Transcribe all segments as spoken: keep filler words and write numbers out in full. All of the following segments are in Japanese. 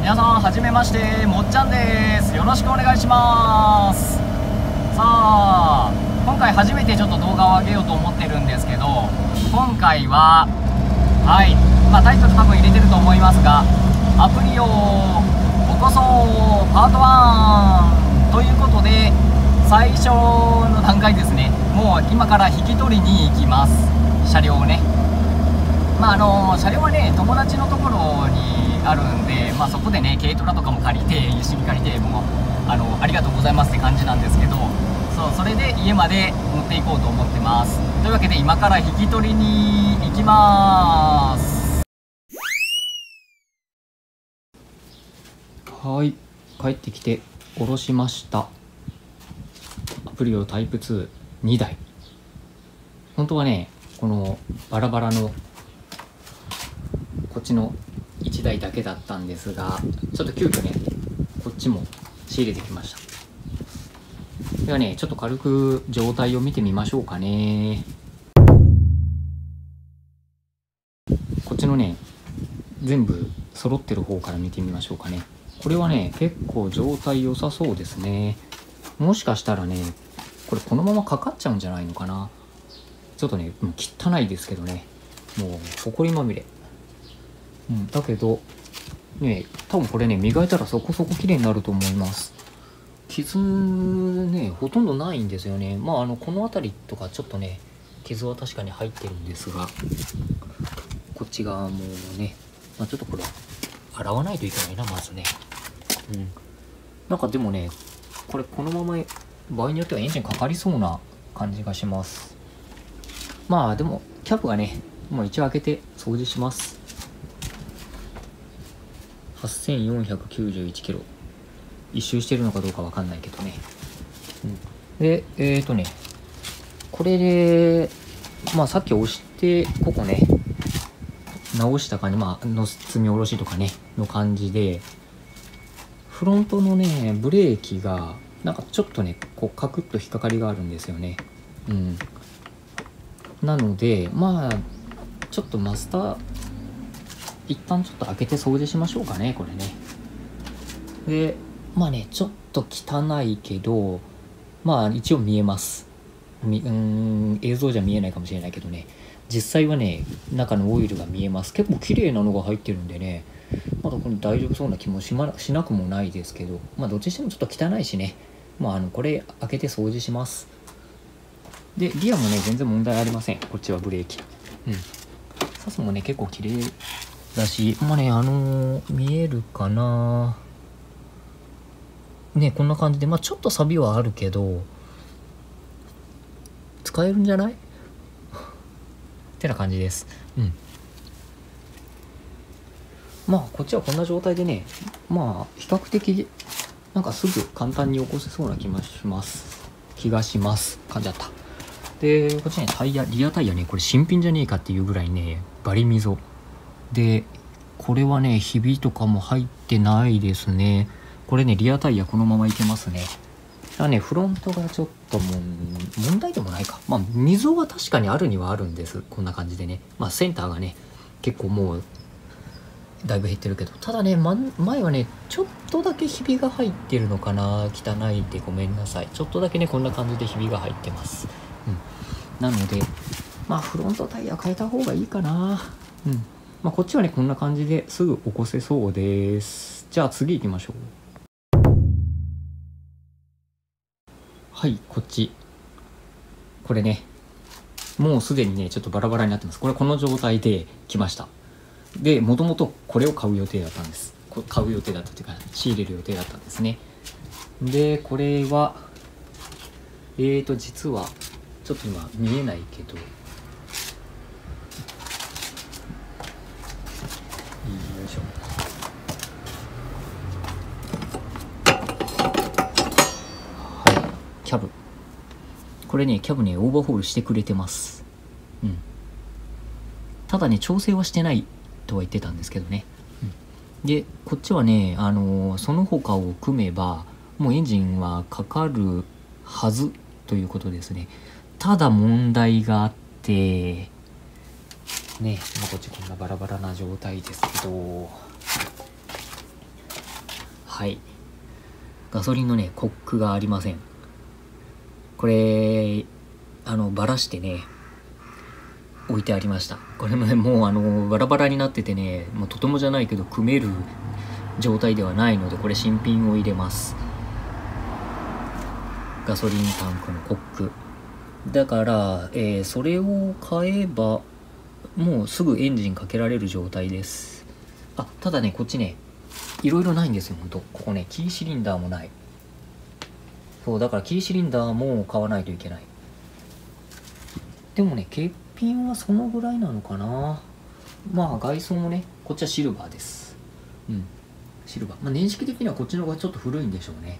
皆さんはじめまして、もっちゃんです。よろしくお願いします。さあ今回初めてちょっと動画を上げようと思ってるんですけど、今回ははいまあタイトル多分入れてると思いますが、アプリを起こそうパートワンということで、最初の段階ですね。もう今から引き取りに行きます、車両をね。まああの車両はね、友達のところにあるんで、まあ、そこでね軽トラとかも借りて一緒に借りて、もうあのありがとうございますって感じなんですけど、そうそれで家まで持っていこうと思ってます。というわけで今から引き取りに行きます。はい、帰ってきて下ろしました。アプリをタイプツーにだい。本当はねこのバラバラのこっちのいちだいだけだったんですが、ちょっと急遽ねこっちも仕入れてきました。ではねちょっと軽く状態を見てみましょうかね。こっちのね全部揃ってる方から見てみましょうかね。これはね結構状態良さそうですね。もしかしたらねこれこのままかかっちゃうんじゃないのかな。ちょっとね汚いですけどね、もうほこりまみれ。うん、だけどね多分これね磨いたらそこそこ綺麗になると思います。傷ねほとんどないんですよね。まああのこの辺りとかちょっとね傷は確かに入ってるんですが、こっち側もね、まあ、ちょっとこれ洗わないといけないなまずね。うんなんかでもねこれこのまま場合によってはエンジンかかりそうな感じがします。まあでもキャブはねもう一応開けて掃除します。はっせんよんひゃくきゅうじゅういちキロ一周してるのかどうかわかんないけどね、うん、でえっ、ー、とねこれでまあさっき押してここね直した感じ、まあの積み下ろしとかねの感じで、フロントのねブレーキがなんかちょっとねこうカクッと引っかかりがあるんですよね。うんなのでまあちょっとマスター一旦ちょっと開けて掃除しましょうかねこれね。でまあねちょっと汚いけどまあ一応見えます。みうーん映像じゃ見えないかもしれないけどね、実際はね中のオイルが見えます。結構綺麗なのが入ってるんでね、まだこれ大丈夫そうな気もし、ま、しなくもないですけど、まあどっちにしてもちょっと汚いしね、まああのこれ開けて掃除します。でリアもね全然問題ありません。こっちはブレーキ、うんサスもね結構綺麗だし、まあねあのー、見えるかなね、こんな感じでまあちょっとサビはあるけど使えるんじゃないってな感じです。うんまあこっちはこんな状態でね、まあ比較的なんかすぐ簡単に起こせそうな気がします気がします感じだった。でこっちねタイヤリアタイヤねこれ新品じゃねえかっていうぐらいねバリ溝で、これはねひびとかも入ってないですね。これねリアタイヤこのままいけますね。だからねフロントがちょっとも問題でもないか、まあ溝は確かにあるにはあるんです。こんな感じでね、まあセンターがね結構もうだいぶ減ってるけど、ただね、ま、前はねちょっとだけひびが入ってるのかな。汚いでごめんなさい。ちょっとだけねこんな感じでひびが入ってます。うんなのでまあフロントタイヤ変えた方がいいかな。うんまあこっちはねこんな感じですぐ起こせそうです。じゃあ次行きましょう。はいこっちこれねもうすでにねちょっとバラバラになってます。これこの状態で来ました。でもともとこれを買う予定だったんです。買う予定だったというか仕入れる予定だったんですね。でこれはえーと実はちょっと今見えないけど、よいしょ。はいキャブこれねキャブねオーバーホールしてくれてます。うんただね調整はしてないとは言ってたんですけどね、うん、でこっちはねあのー、その他を組めばもうエンジンはかかるはずということですね。ただ問題があってね、まあ、こっちこんなバラバラな状態ですけど、 はい。ガソリンのね、コックがありません。これ、あの、ばらしてね、置いてありました。これもね、もうあの、バラバラになっててね、もうとてもじゃないけど、組める状態ではないので、これ新品を入れます。ガソリンタンクのコック。だから、えー、それを買えば、もうすぐエンジンかけられる状態です。あ、ただね、こっちね、いろいろないんですよ、ほんと。ここね、キーシリンダーもない。そう、だからキーシリンダーも買わないといけない。でもね、欠品はそのぐらいなのかな。まあ、外装もね、こっちはシルバーです。うん。シルバー。まあ、年式的にはこっちの方がちょっと古いんでしょうね。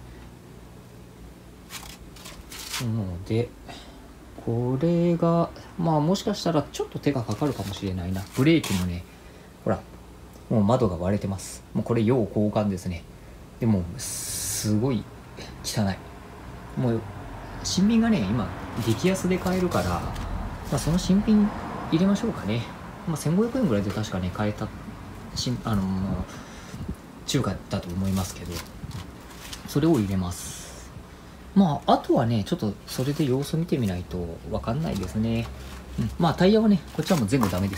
なので、これが、まあもしかしたらちょっと手がかかるかもしれないな。ブレーキもね、ほら、もう窓が割れてます。もうこれ要交換ですね。でも、すごい汚い。もう、新品がね、今、激安で買えるから、まあ、その新品入れましょうかね。まあ、せんごひゃくえんぐらいで確かね、買えた、新あのー、中華だと思いますけど、それを入れます。まあ、あとはね、ちょっとそれで様子見てみないと分かんないですね。うん、まあ、タイヤはね、こっちはもう全部ダメです。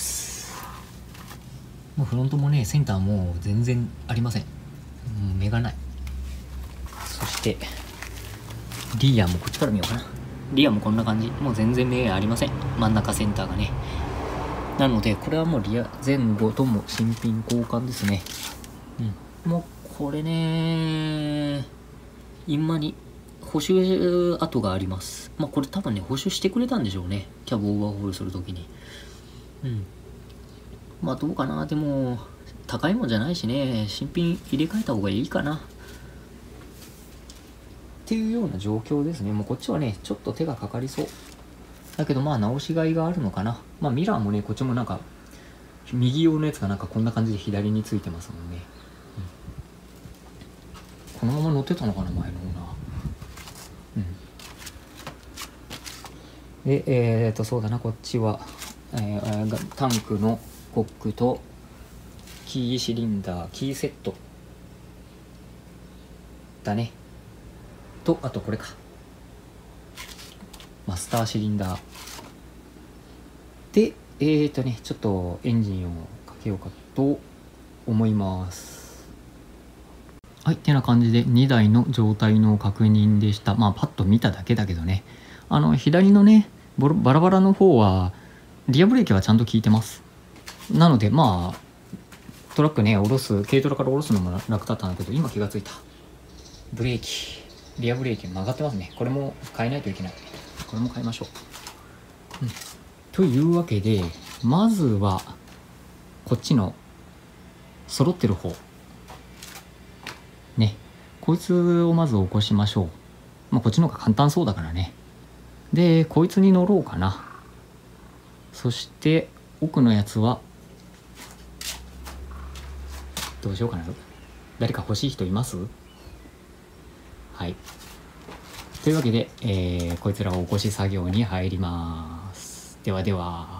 もうフロントもね、センターも全然ありません。うん、目がない。そして、リアもこっちから見ようかな。リアもこんな感じ。もう全然目ありません。真ん中センターがね。なので、これはもうリア前後とも新品交換ですね。うん。もう、これね、インマに、補修跡があります。まあこれ多分ね、補修してくれたんでしょうね。キャブオーバーホールするときに。うん。まあどうかな。でも、高いもんじゃないしね、新品入れ替えた方がいいかな。っていうような状況ですね。もうこっちはね、ちょっと手がかかりそう。だけどまあ直しがいがあるのかな。まあミラーもね、こっちもなんか、右用のやつがなんかこんな感じで左についてますもんね。うん、このまま乗ってたのかな、前のオーナー。で、えーと、そうだな、こっちは、えー、タンクのコックと、キーシリンダー、キーセット。だね。と、あとこれか。マスターシリンダー。で、えーとね、ちょっとエンジンをかけようかと思います。はい、てな感じでにだいの状態の確認でした。まあ、パッと見ただけだけどね。あの、左のね、バラバラの方はリアブレーキはちゃんと効いてます。なのでまあトラックね下ろす軽トラから下ろすのも楽だったんだけど、今気がついた。ブレーキリアブレーキ曲がってますね。これも変えないといけない。これも変えましょう、うん、というわけでまずはこっちの揃ってる方ね、こいつをまず起こしましょう。まあこっちの方が簡単そうだからね。で、こいつに乗ろうかな。そして奥のやつはどうしようかな。誰か欲しい人います？はい。というわけで、えー、こいつらを起こし作業に入ります。ではでは。